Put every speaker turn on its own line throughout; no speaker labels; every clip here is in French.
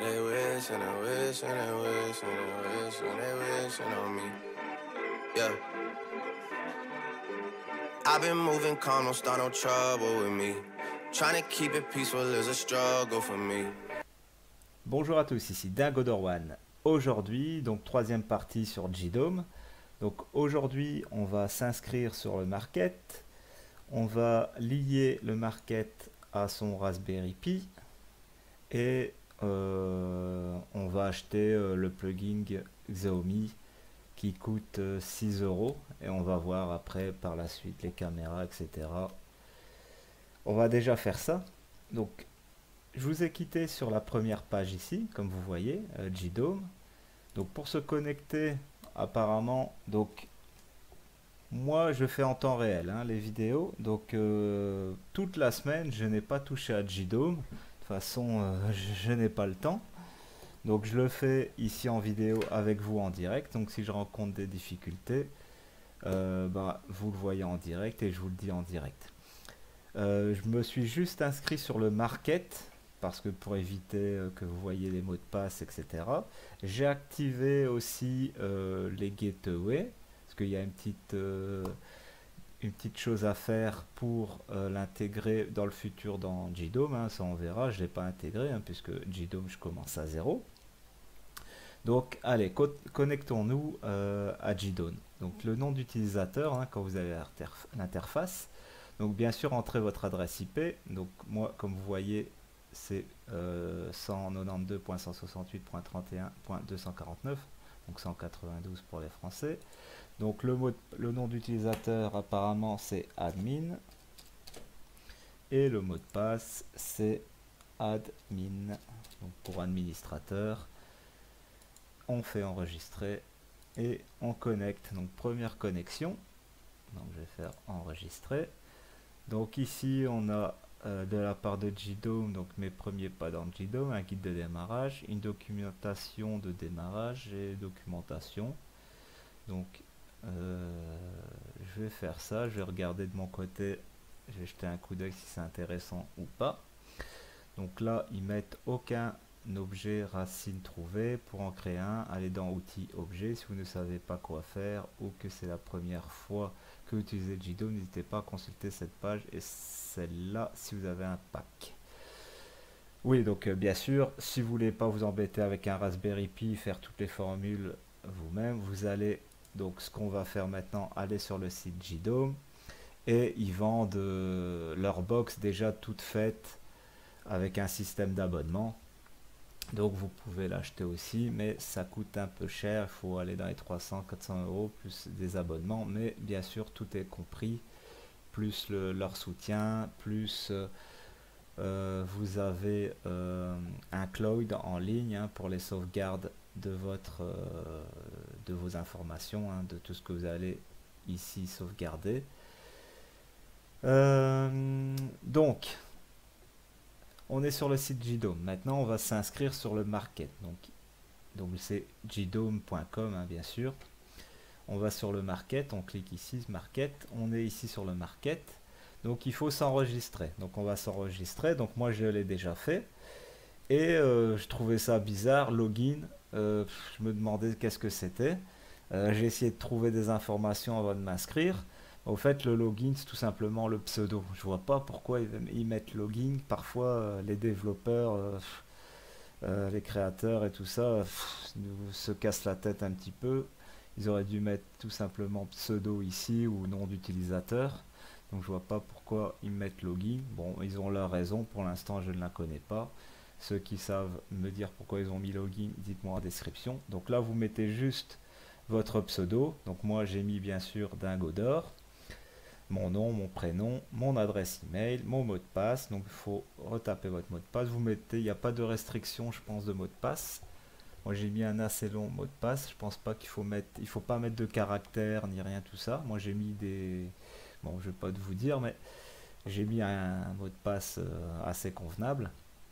they wish and they wish and they wish and they wish and they wishing on me. Yeah. I've been moving calm, don't start no trouble with me. Trying to keep it peaceful is a struggle for me.
Bonjour à tous, ici Dingodor1. Aujourd'hui, donc troisième partie sur GDOM. Donc aujourd'hui, on va s'inscrire sur le market. On va lier le market à son Raspberry Pi et on va acheter le plugin Xiaomi qui coûte 6 euros et on va voir après par la suite les caméras, etc. On va déjà faire ça. Donc je vous ai quitté sur la première page ici, comme vous voyez, GDOM. Donc pour se connecter, apparemment, donc moi je fais en temps réel hein, les vidéos. Donc toute la semaine, je n'ai pas touché à GDOM. De toute façon, je n'ai pas le temps. Donc je le fais ici en vidéo avec vous en direct. Donc si je rencontre des difficultés, vous le voyez en direct et je vous le dis en direct. Je me suis juste inscrit sur le market parce que pour éviter que vous voyez les mots de passe, etc. J'ai activé aussi les gateways parce qu'il y a une petite chose à faire pour l'intégrer dans le futur dans GDOM. Hein, ça on verra, je ne l'ai pas intégré hein, puisque GDOM je commence à 0. Donc allez, connectons-nous à GDOM. Donc le nom d'utilisateur hein, quand vous avez l'interface. Donc bien sûr, entrez votre adresse IP. Donc moi, comme vous voyez, c'est 192.168.31.249, donc 192 pour les Français. Donc le nom d'utilisateur apparemment c'est admin et le mot de passe c'est admin. Donc pour administrateur, on fait enregistrer et on connecte. Donc première connexion. Donc je vais faire enregistrer. Donc ici on a de la part de GDOM, donc mes premiers pas dans GDOM, un guide de démarrage, une documentation de démarrage et documentation. Donc je vais faire ça, je vais regarder de mon côté, je vais jeter un coup d'œil si c'est intéressant ou pas. Donc là ils mettent aucun objet racine trouvé. Pour en créer un, allez dans outils objets. Si vous ne savez pas quoi faire ou que c'est la première fois que vous utilisez GDOM, n'hésitez pas à consulter cette page et celle-là si vous avez un pack. Oui, donc bien sûr, si vous voulez pas vous embêter avec un Raspberry Pi, faire toutes les formules vous-même, vous allez, donc ce qu'on va faire maintenant, aller sur le site GDOM et ils vendent leur box déjà toute faite avec un système d'abonnement. Donc vous pouvez l'acheter aussi, mais ça coûte un peu cher, il faut aller dans les 300-400 euros plus des abonnements, mais bien sûr tout est compris, plus leur soutien, plus vous avez un cloud en ligne hein, pour les sauvegardes de vos informations, hein, de tout ce que vous allez ici sauvegarder. Donc on est sur le site GDOM. Maintenant, on va s'inscrire sur le market. Donc c'est gdom.com, hein, bien sûr. On va sur le market, on clique ici, market. On est ici sur le market. Donc il faut s'enregistrer. Donc on va s'enregistrer. Donc moi, je l'ai déjà fait. Et je trouvais ça bizarre, login. Je me demandais qu'est-ce que c'était. J'ai essayé de trouver des informations avant de m'inscrire. Au fait, le login, c'est tout simplement le pseudo. Je vois pas pourquoi ils mettent login. Parfois, les développeurs, les créateurs et tout ça se cassent la tête un petit peu. Ils auraient dû mettre tout simplement pseudo ici ou nom d'utilisateur. Donc je vois pas pourquoi ils mettent login. Bon, ils ont leur raison. Pour l'instant, je ne la connais pas. Ceux qui savent me dire pourquoi ils ont mis login, dites-moi en description. Donc là, vous mettez juste votre pseudo. Donc moi, j'ai mis bien sûr Dingodor. Mon nom, mon prénom, mon adresse email, mon mot de passe. Donc il faut retaper votre mot de passe. Vous mettez, il n'y a pas de restriction, je pense, de mot de passe. Moi j'ai mis un assez long mot de passe. Je pense pas qu'il faut mettre, il faut pas mettre de caractères ni rien tout ça. Moi j'ai mis des, bon je vais pas vous dire, mais j'ai mis un mot de passe assez convenable.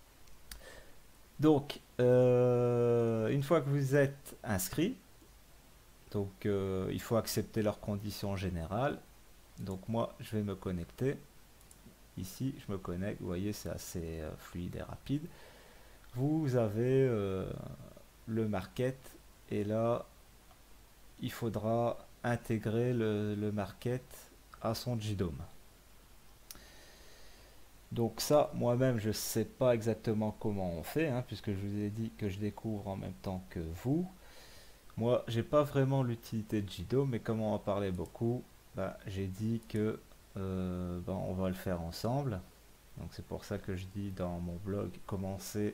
Donc une fois que vous êtes inscrit, donc il faut accepter leurs conditions générales. Donc moi je vais me connecter ici, je me connecte, vous voyez c'est assez fluide et rapide. vous avez le market et là il faudra intégrer le market à son JDOM. Donc ça, moi-même, je ne sais pas exactement comment on fait, hein, puisque je vous ai dit que je découvre en même temps que vous. Moi, j'ai pas vraiment l'utilité de JDOM, mais comme on en parlait beaucoup, bah, j'ai dit que bah, on va le faire ensemble. Donc c'est pour ça que je dis dans mon blog commencer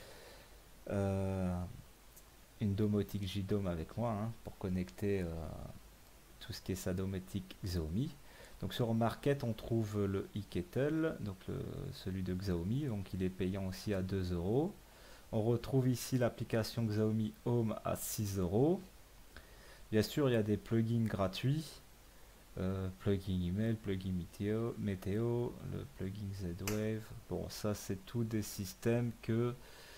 une domotique JDOM avec moi, hein, pour connecter tout ce qui est sa domotique Xiaomi. Donc sur Market, on trouve le e-kettle, donc celui de Xiaomi, donc il est payant aussi à 2 euros. On retrouve ici l'application Xiaomi Home à 6 euros. Bien sûr, il y a des plugins gratuits, plugin email, plugin météo, le plugin Z-Wave. Bon, ça c'est tout des systèmes que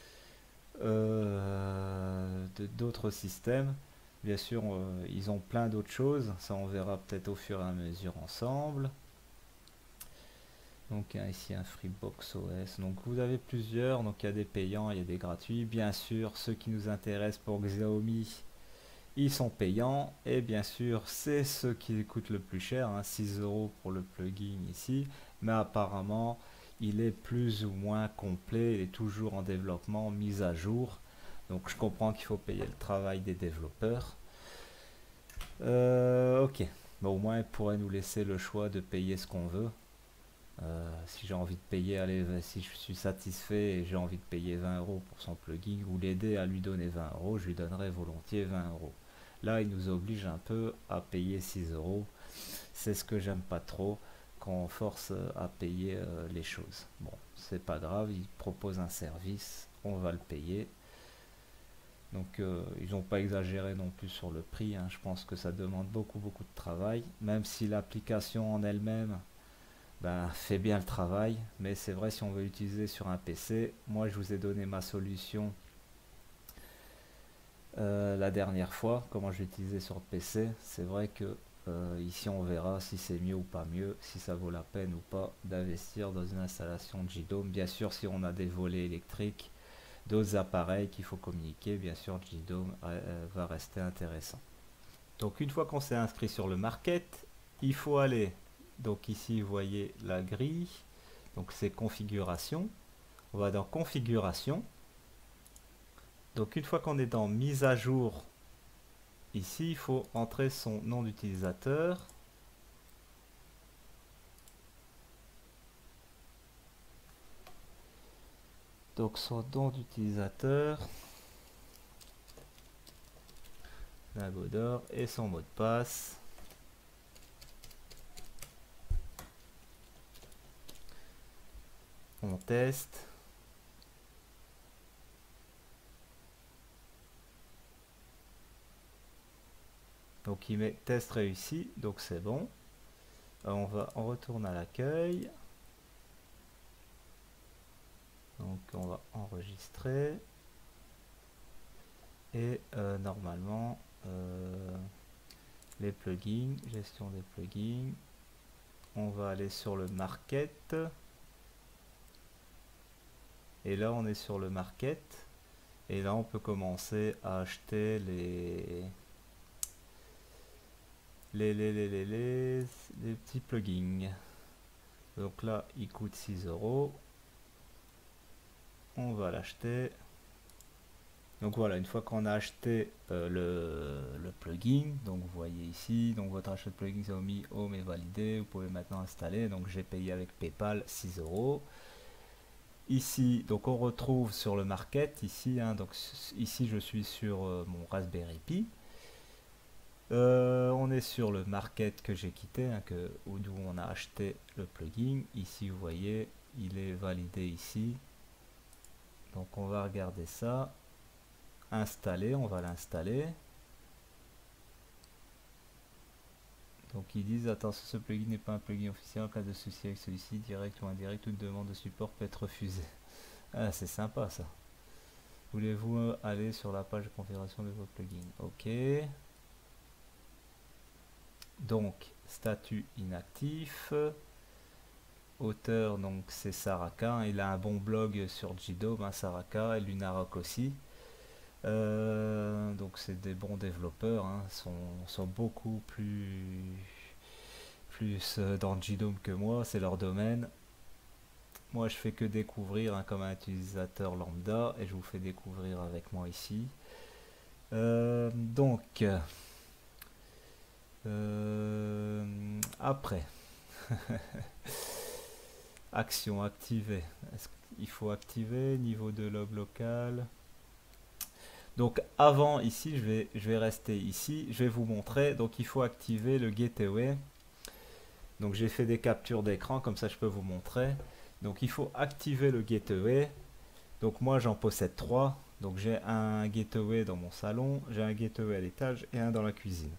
d'autres systèmes. Bien sûr, ils ont plein d'autres choses. Ça, on verra peut-être au fur et à mesure ensemble. Donc ici un Freebox OS. Donc vous avez plusieurs. Donc il y a des payants, il y a des gratuits. Bien sûr, ceux qui nous intéressent pour Xiaomi, ils sont payants. Et bien sûr, c'est ceux qui coûtent le plus cher, hein, 6 euros pour le plugin ici. Mais apparemment, il est plus ou moins complet. Il est toujours en développement, mise à jour. Donc je comprends qu'il faut payer le travail des développeurs. Ok. Bon, au moins, il pourrait nous laisser le choix de payer ce qu'on veut. Si j'ai envie de payer, allez, si je suis satisfait et j'ai envie de payer 20 euros pour son plugin ou l'aider à lui donner 20 euros, je lui donnerai volontiers 20 euros. Là, il nous oblige un peu à payer 6 euros. C'est ce que j'aime pas trop quand on force à payer les choses. Bon, c'est pas grave, il propose un service, on va le payer. Donc ils n'ont pas exagéré non plus sur le prix, hein. Je pense que ça demande beaucoup de travail, même si l'application en elle-même ben, fait bien le travail, mais c'est vrai si on veut l'utiliser sur un PC, moi je vous ai donné ma solution la dernière fois, comment je l'ai utilisé sur le PC. C'est vrai que ici on verra si c'est mieux ou pas mieux, si ça vaut la peine ou pas d'investir dans une installation de JDOM. Bien sûr, si on a des volets électriques, d'autres appareils qu'il faut communiquer, bien sûr JDOM va rester intéressant. Donc une fois qu'on s'est inscrit sur le market, il faut aller, donc ici vous voyez la grille, donc c'est configuration, on va dans configuration. Donc une fois qu'on est dans mise à jour, ici il faut entrer son nom d'utilisateur. Donc son nom d'utilisateur, Dagodor, et son mot de passe. On teste. Donc il met test réussi, donc c'est bon. On retourne à l'accueil. Donc on va enregistrer. Et normalement, les plugins, gestion des plugins. On va aller sur le market. Et là on est sur le market. Et là on peut commencer à acheter les petits plugins. Donc là il coûte 6 euros. On va l'acheter. Donc voilà, une fois qu'on a acheté le plugin, donc vous voyez ici, donc votre achat de plugin Xiaomi Home est validé, vous pouvez maintenant installer. Donc j'ai payé avec PayPal 6 euros. Ici, donc on retrouve sur le market, ici, hein, donc ici je suis sur mon Raspberry Pi. On est sur le market que j'ai quitté, hein, d'où on a acheté le plugin. Ici vous voyez, il est validé ici. Donc on va regarder ça. Installer, on va l'installer. Donc ils disent attention, ce plugin n'est pas un plugin officiel, en cas de souci avec celui-ci, direct ou indirect, toute demande de support peut être refusée. Ah, c'est sympa ça. Voulez-vous aller sur la page de configuration de vos plugins? Ok. Donc statut inactif. auteur, donc c'est Saraka. Il a un bon blog sur JDOM, hein, Saraka, et Lunarok aussi. Donc c'est des bons développeurs, hein, sont beaucoup plus dans JDOM que moi, c'est leur domaine. Moi je fais que découvrir, hein, comme un utilisateur lambda, et je vous fais découvrir avec moi ici. Donc après action activée, est-ce qu'il faut activer niveau de log local? Donc avant ici, je vais rester ici, je vais vous montrer. Donc il faut activer le gateway. Donc j'ai fait des captures d'écran, comme ça je peux vous montrer. Donc il faut activer le gateway. Donc moi j'en possède 3. Donc j'ai un gateway dans mon salon, j'ai un gateway à l'étage et un dans la cuisine.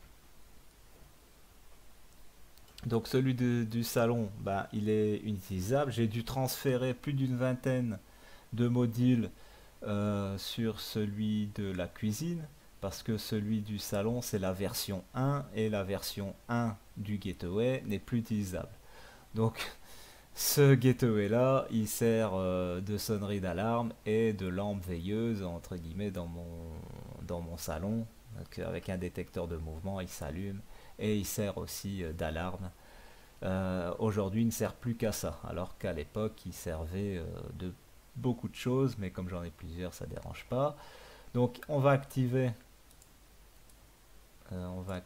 Donc celui du salon, bah, il est inutilisable. J'ai dû transférer plus d'une vingtaine de modules sur celui de la cuisine, parce que celui du salon c'est la version 1 et la version 1 du gateway n'est plus utilisable. Donc ce gateway là il sert de sonnerie d'alarme et de lampe veilleuse entre guillemets dans mon salon. Donc, avec un détecteur de mouvement il s'allume, et il sert aussi d'alarme. Aujourd'hui il ne sert plus qu'à ça, alors qu'à l'époque il servait de beaucoup de choses, mais comme j'en ai plusieurs ça dérange pas. Donc on va activer on va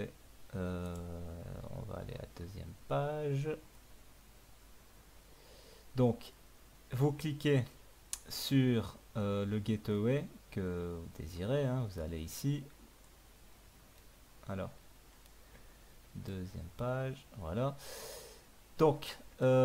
aller à la deuxième page. Donc vous cliquez sur le gateway que vous désirez, hein, vous allez ici, alors deuxième page, voilà. Donc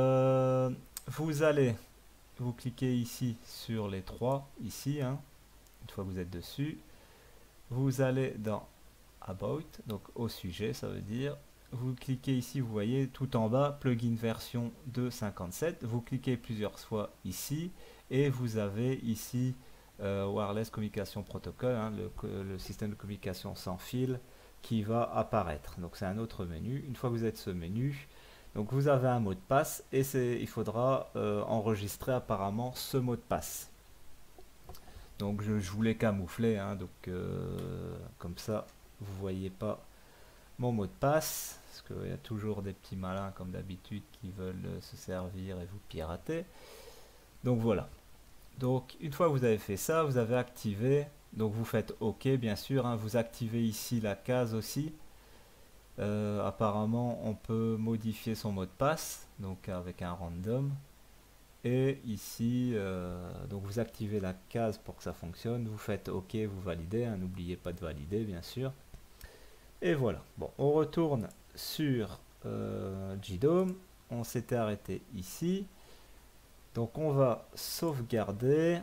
vous cliquez ici sur les trois, ici, hein. Une fois que vous êtes dessus, vous allez dans About, donc au sujet, ça veut dire, vous cliquez ici, vous voyez tout en bas, plugin version 2.57, vous cliquez plusieurs fois ici, et vous avez ici Wireless Communication Protocol, hein, le système de communication sans fil qui va apparaître. Donc c'est un autre menu. Une fois que vous êtes ce menu, donc vous avez un mot de passe, et il faudra enregistrer apparemment ce mot de passe. Donc je voulais camoufler, hein, donc comme ça vous voyez pas mon mot de passe, parce qu'il y a toujours des petits malins comme d'habitude qui veulent se servir et vous pirater. Donc voilà. Donc une fois que vous avez fait ça, vous avez activé, donc vous faites OK bien sûr, hein, vous activez ici la case aussi. Apparemment on peut modifier son mot de passe, donc avec un random. Et ici, donc vous activez la case pour que ça fonctionne, vous faites OK, vous validez, hein, n'oubliez pas de valider bien sûr. Et voilà, bon, on retourne sur JDOM, on s'était arrêté ici, donc on va sauvegarder.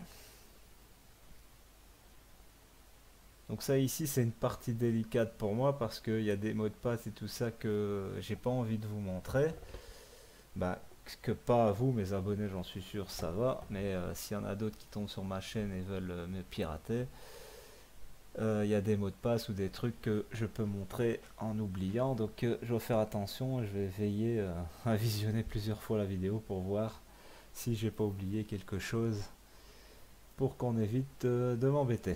Donc ça ici c'est une partie délicate pour moi, parce qu'il y a des mots de passe et tout ça que j'ai pas envie de vous montrer. Bah, que pas à vous, mes abonnés, j'en suis sûr, ça va, mais s'il y en a d'autres qui tombent sur ma chaîne et veulent me pirater, il y a des mots de passe ou des trucs que je peux montrer en oubliant, donc je vais faire attention. Je vais veiller à visionner plusieurs fois la vidéo pour voir si j'ai pas oublié quelque chose, pour qu'on évite de m'embêter.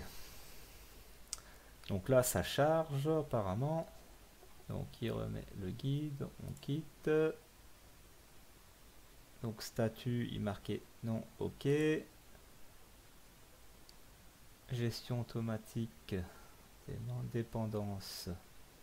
Donc là ça charge apparemment, donc il remet le guide, on quitte. Donc statut, il marquait non, OK. Gestion automatique, dépendance.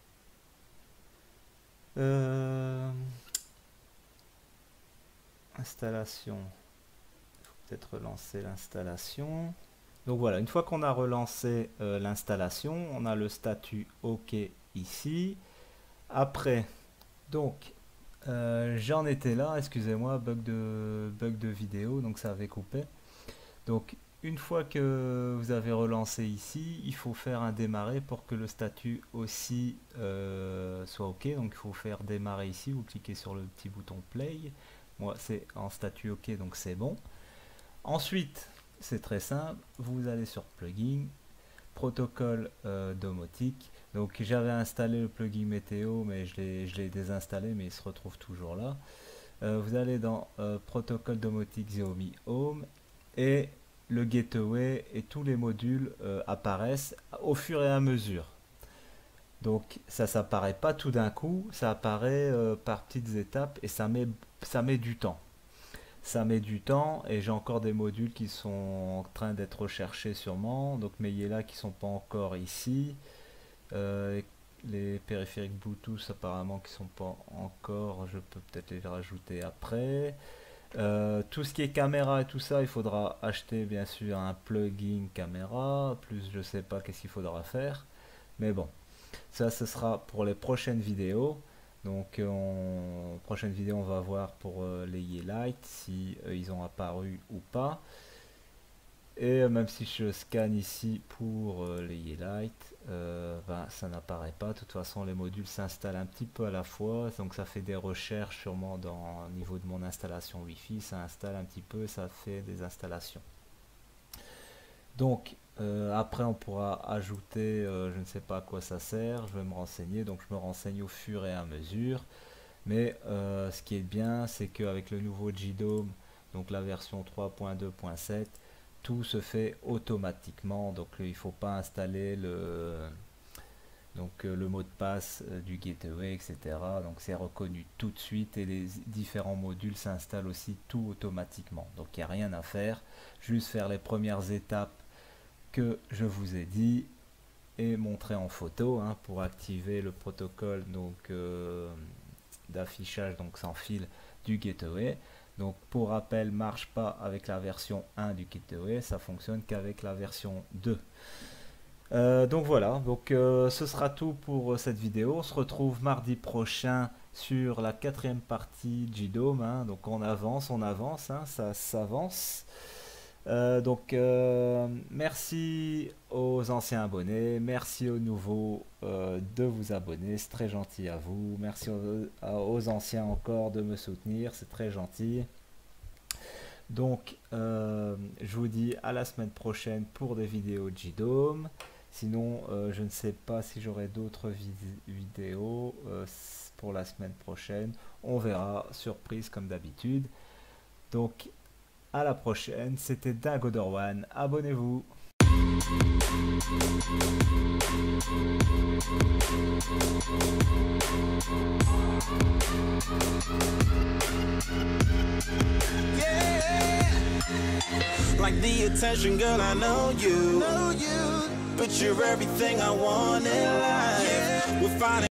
Installation. Il faut peut-être relancer l'installation. Donc voilà, une fois qu'on a relancé l'installation, on a le statut OK ici. Après, donc j'en étais là, excusez-moi, bug de vidéo, donc ça avait coupé. Donc une fois que vous avez relancé ici, il faut faire un démarrer pour que le statut aussi soit OK. Donc il faut faire démarrer ici, vous cliquez sur le petit bouton play. Moi c'est en statut OK, donc c'est bon. Ensuite, c'est très simple, vous allez sur plugin, protocole domotique. Donc j'avais installé le plugin météo, mais je l'ai désinstallé, mais il se retrouve toujours là. vous allez dans protocole domotique Xiaomi Home et le gateway et tous les modules apparaissent au fur et à mesure. Donc ça s'apparaît pas tout d'un coup, ça apparaît par petites étapes et ça met du temps. Ça met du temps et j'ai encore des modules qui sont en train d'être recherchés sûrement. Donc mes Yela qui sont pas encore ici. Les périphériques Bluetooth apparemment qui sont pas encore, je peux peut-être les rajouter après. Tout ce qui est caméra et tout ça, il faudra acheter bien sûr un plugin caméra, plus je sais pas qu'est-ce qu'il faudra faire. Mais bon, ça ce sera pour les prochaines vidéos. Donc prochaine vidéo on va voir pour les Yeelight si ils ont apparu ou pas. Et même si je scanne ici pour les Yeelight, ben, ça n'apparaît pas. De toute façon les modules s'installent un petit peu à la fois, donc ça fait des recherches sûrement au niveau de mon installation Wi-Fi, ça installe un petit peu, ça fait des installations. Donc après on pourra ajouter, je ne sais pas à quoi ça sert, je vais me renseigner, donc je me renseigne au fur et à mesure. Mais ce qui est bien, c'est qu'avec le nouveau JDOM, donc la version 3.2.7, tout se fait automatiquement, donc il ne faut pas installer le mot de passe du gateway, etc. Donc c'est reconnu tout de suite et les différents modules s'installent aussi tout automatiquement. Donc il n'y a rien à faire, juste faire les premières étapes que je vous ai dit et montrer en photo pour activer le protocole d'affichage donc sans fil du gateway. Donc pour rappel, marche pas avec la version 1 du gateway, ça fonctionne qu'avec la version 2. Donc voilà, donc ce sera tout pour cette vidéo. On se retrouve mardi prochain sur la 4e partie JDOM. Donc on avance, ça s'avance. Merci aux anciens abonnés, merci aux nouveaux de vous abonner, c'est très gentil à vous. Merci aux anciens encore de me soutenir, c'est très gentil. Donc je vous dis à la semaine prochaine pour des vidéos de JDOM. Sinon je ne sais pas si j'aurai d'autres vidéos pour la semaine prochaine, on verra, surprise comme d'habitude. Donc à la prochaine, c'était DaGodorOne, abonnez-vous.
Yeah, like the attention, girl, I know you, but you're everything I want in life. We're finding